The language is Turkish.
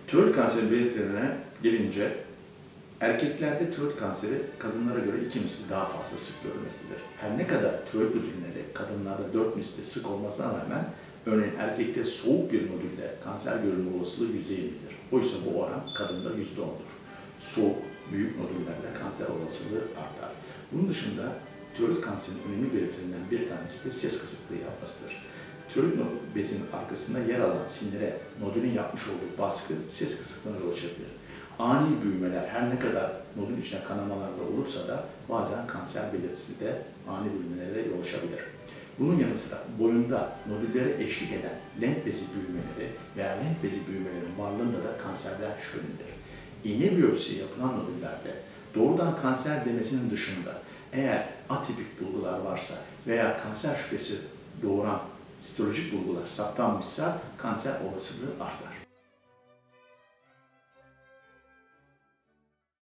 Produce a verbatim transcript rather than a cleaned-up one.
Tiroid kanseri belirtilerine gelince, erkeklerde tiroid kanseri kadınlara göre iki misli daha fazla sık görülmektedir. Her ne kadar tiroid nodülleri kadınlarda dört misli sık olmasına rağmen, örneğin erkekte soğuk bir nodülle kanser görülme olasılığı yüzde yirmidir. Oysa bu oran kadında yüzde ondur. Soğuk, büyük nodüllerle kanser olasılığı artar. Bunun dışında tiroid kanserinin önemli belirtilerinden bir tanesi de ses kısıklığı yapmasıdır. Tiroid bezinin arkasında yer alan sinire nodülün yapmış olduğu baskı ses kısıklığına yol açabilir. Ani büyümeler her ne kadar nodül içine kanamalarda olursa da bazen kanser belirtisi de ani büyümelere yol açabilir. Bunun yanı sıra boyunda nodüllere eşlik eden lenf bezi büyümeleri veya lenf bezi büyümelerinin varlığında da kanserden şüphelidir. İğne biyopsi yapılan nodüllerde doğrudan kanser demesinin dışında eğer atipik bulgular varsa veya kanser şüphesi doğuran histolojik bulgular saptanmışsa kanser olasılığı artar.